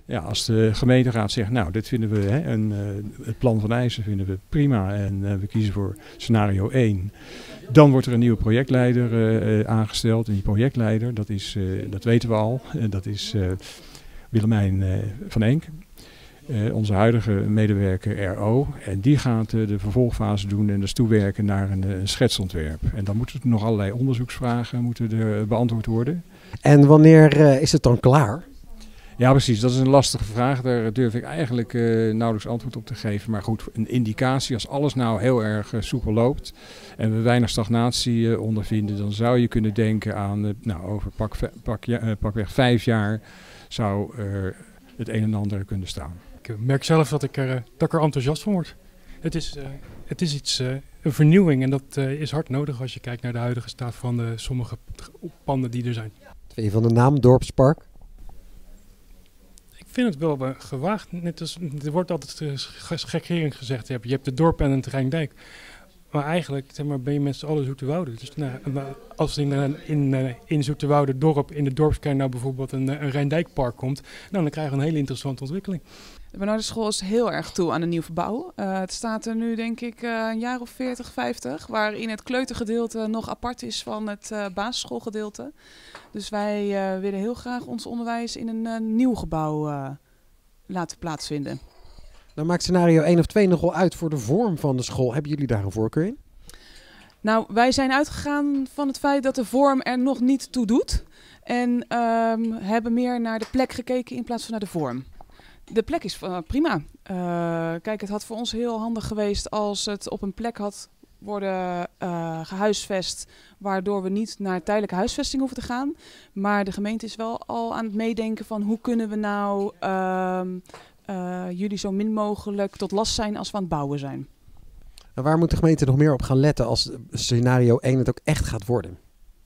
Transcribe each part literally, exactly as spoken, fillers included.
Ja, als de gemeenteraad zegt, nou, dit vinden we, hè, een, uh, het plan van eisen vinden we prima en uh, we kiezen voor scenario één. Dan wordt er een nieuwe projectleider uh, uh, aangesteld. En die projectleider, dat, is, uh, dat weten we al, uh, dat is uh, Willemijn uh, van Enk. Uh, onze huidige medewerker R O. En die gaat uh, de vervolgfase doen en dus toewerken naar een, een schetsontwerp. En dan moeten er nog allerlei onderzoeksvragen moeten er beantwoord worden. En wanneer uh, is het dan klaar? Ja, precies. Dat is een lastige vraag. Daar durf ik eigenlijk uh, nauwelijks antwoord op te geven. Maar goed, een indicatie, als alles nou heel erg uh, soepel loopt en we weinig stagnatie uh, ondervinden, dan zou je kunnen denken aan, uh, nou, over pak, pak, uh, pakweg vijf jaar zou uh, het een en ander kunnen staan. Ik merk zelf dat ik er, dat ik er enthousiast van word. Het is, uh, het is iets, uh, een vernieuwing en dat uh, is hard nodig als je kijkt naar de huidige staat van de sommige panden die er zijn. Wat vind je van de naam Dorpspark? Ik vind het wel uh, gewaagd. Net als, er wordt altijd uh, gekscherend gezegd, je hebt, je hebt het dorp en het Rijndijk. Maar eigenlijk zeg maar, ben je met z'n allen Zoeterwoude. Dus nou, als in, in, in Zoeterwoude dorp, in de dorpskern nou bijvoorbeeld een, een Rijndijkpark komt, nou, dan krijgen we een hele interessante ontwikkeling. De Bernardeschool is heel erg toe aan een nieuw verbouw. Uh, het staat er nu denk ik uh, een jaar of veertig, vijftig, waarin het kleutergedeelte nog apart is van het uh, basisschoolgedeelte. Dus wij uh, willen heel graag ons onderwijs in een uh, nieuw gebouw uh, laten plaatsvinden. Dan maakt scenario één of twee nogal uit voor de vorm van de school. Hebben jullie daar een voorkeur in? Nou, wij zijn uitgegaan van het feit dat de vorm er nog niet toe doet. En um, hebben meer naar de plek gekeken in plaats van naar de vorm. De plek is uh, prima. Uh, kijk, het had voor ons heel handig geweest als het op een plek had worden uh, gehuisvest, waardoor we niet naar tijdelijke huisvesting hoeven te gaan. Maar de gemeente is wel al aan het meedenken van hoe kunnen we nou uh, uh, jullie zo min mogelijk tot last zijn als we aan het bouwen zijn. En waar moet de gemeente nog meer op gaan letten als scenario één het ook echt gaat worden?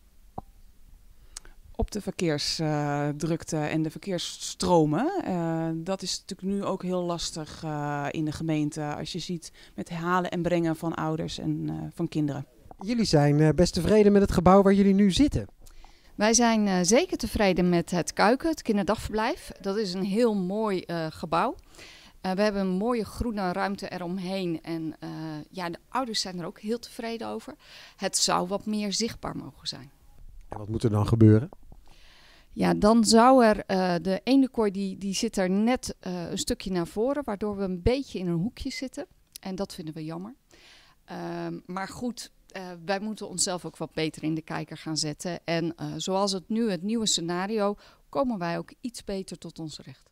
Op de verkeersdrukte uh, en de verkeersstromen. Uh, dat is natuurlijk nu ook heel lastig uh, in de gemeente. Als je ziet met halen en brengen van ouders en uh, van kinderen. Jullie zijn uh, best tevreden met het gebouw waar jullie nu zitten. Wij zijn uh, zeker tevreden met het Kuiken, het kinderdagverblijf. Dat is een heel mooi uh, gebouw. Uh, we hebben een mooie groene ruimte eromheen. En uh, ja, de ouders zijn er ook heel tevreden over. Het zou wat meer zichtbaar mogen zijn. En wat moet er dan gebeuren? Ja, dan zou er uh, de ene kooi die, die zit er net uh, een stukje naar voren, waardoor we een beetje in een hoekje zitten. En dat vinden we jammer. Uh, maar goed, uh, wij moeten onszelf ook wat beter in de kijker gaan zetten. En uh, zoals het nu, het nieuwe scenario, komen wij ook iets beter tot ons recht.